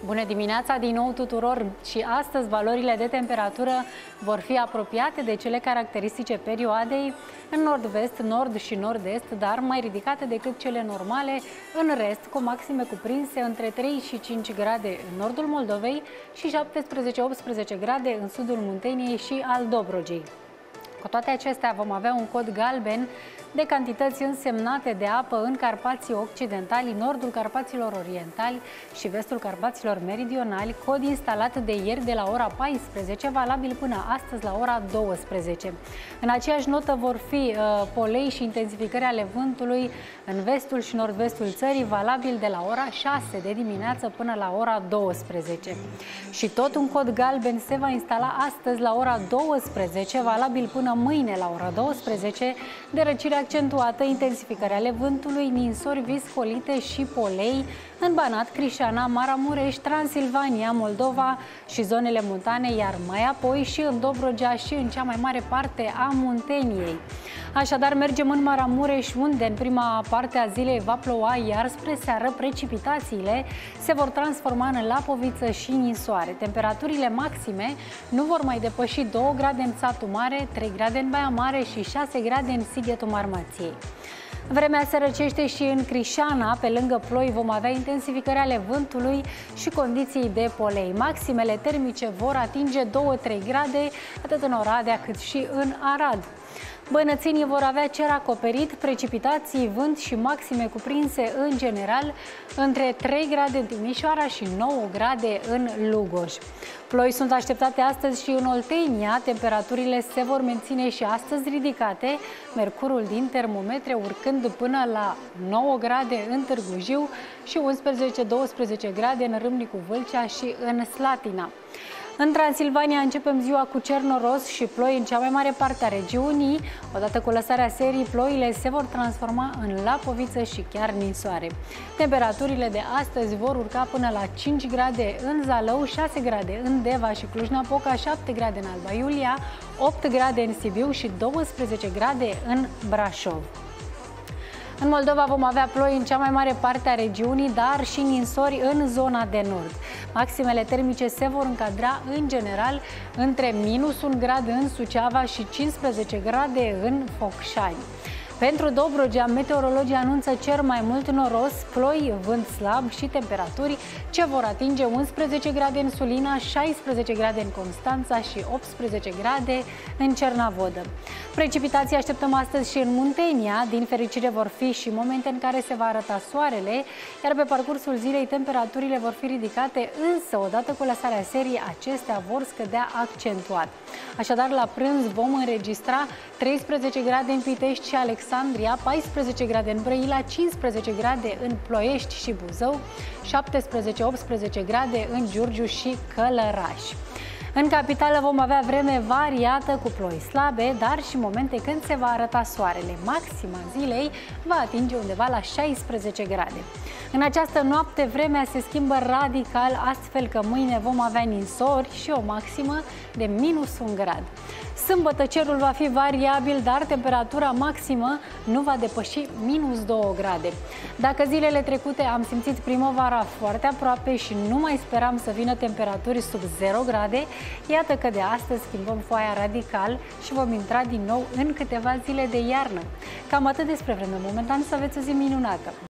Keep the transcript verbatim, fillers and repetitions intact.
Bună dimineața din nou tuturor și astăzi valorile de temperatură vor fi apropiate de cele caracteristice perioadei în nord-vest, nord și nord-est, dar mai ridicate decât cele normale în rest, cu maxime cuprinse între trei și cinci grade în nordul Moldovei și șaptesprezece optsprezece grade în sudul Munteniei și al Dobrogei. Cu toate acestea vom avea un cod galben de cantități însemnate de apă în Carpații Occidentali, nordul Carpaților Orientali și vestul Carpaților Meridionali, cod instalat de ieri de la ora paisprezece, valabil până astăzi la ora douăsprezece. În aceeași notă vor fi uh, polei și intensificări ale vântului în vestul și nord-vestul țării, valabil de la ora șase de dimineață până la ora douăsprezece. Și tot un cod galben se va instala astăzi la ora douăsprezece, valabil până mâine la ora douăsprezece, de răcire accentuată, intensificări ale vântului, ninsori viscolite și polei în Banat, Crișana, Maramureș, Transilvania, Moldova și zonele montane, iar mai apoi și în Dobrogea și în cea mai mare parte a Munteniei. Așadar, mergem în Maramureș, unde în prima parte a zilei va ploua, iar spre seară precipitațiile se vor transforma în lapoviță și ninsoare. Temperaturile maxime nu vor mai depăși două grade în Satu Mare, trei grade în Baia Mare și șase grade în Sighetul Marmației. Vremea se răcește și în Crișana, pe lângă ploi vom avea intensificări ale vântului și condiții de polei. Maximele termice vor atinge două trei grade, atât în Oradea cât și în Arad. Bănățenii vor avea cer acoperit, precipitații, vânt și maxime cuprinse în general între trei grade în Timișoara și nouă grade în Lugoj. Ploi sunt așteptate astăzi și în Oltenia, temperaturile se vor menține și astăzi ridicate, mercurul din termometre urcând până la nouă grade în Târgu Jiu și unsprezece douăsprezece grade în Râmnicu Vâlcea și în Slatina. În Transilvania începem ziua cu cer noros și ploi în cea mai mare parte a regiunii. Odată cu lăsarea serii, ploile se vor transforma în lapoviță și chiar ninsoare. Temperaturile de astăzi vor urca până la cinci grade în Zalău, șase grade în Deva și Cluj-Napoca, șapte grade în Alba Iulia, opt grade în Sibiu și douăsprezece grade în Brașov. În Moldova vom avea ploi în cea mai mare parte a regiunii, dar și ninsori în zona de nord. Maximele termice se vor încadra în general între minus un grad în Suceava și cincisprezece grade în Focșani. Pentru Dobrogea, meteorologii anunță cer mai mult noros, ploi, vânt slab și temperaturi ce vor atinge unsprezece grade în Sulina, șaisprezece grade în Constanța și optsprezece grade în Cernavodă. Precipitații așteptăm astăzi și în Muntenia. Din fericire vor fi și momente în care se va arăta soarele, iar pe parcursul zilei temperaturile vor fi ridicate, însă odată cu lăsarea serii acestea vor scădea accentuat. Așadar, la prânz vom înregistra treisprezece grade în Pitești și Alexandria, paisprezece grade în Brăila, cincisprezece grade în Ploiești și Buzău, șaptesprezece optsprezece grade în Giurgiu și Călărași. În capitală vom avea vreme variată cu ploi slabe, dar și momente când se va arăta soarele. Maxima zilei va atinge undeva la șaisprezece grade. În această noapte vremea se schimbă radical, astfel că mâine vom avea ninsori și o maximă de minus un grad. Sâmbătă cerul va fi variabil, dar temperatura maximă nu va depăși minus două grade. Dacă zilele trecute am simțit primăvara foarte aproape și nu mai speram să vină temperaturi sub zero grade, iată că de astăzi schimbăm foaia radical și vom intra din nou în câteva zile de iarnă. Cam atât despre vreme momentan, să aveți o zi minunată!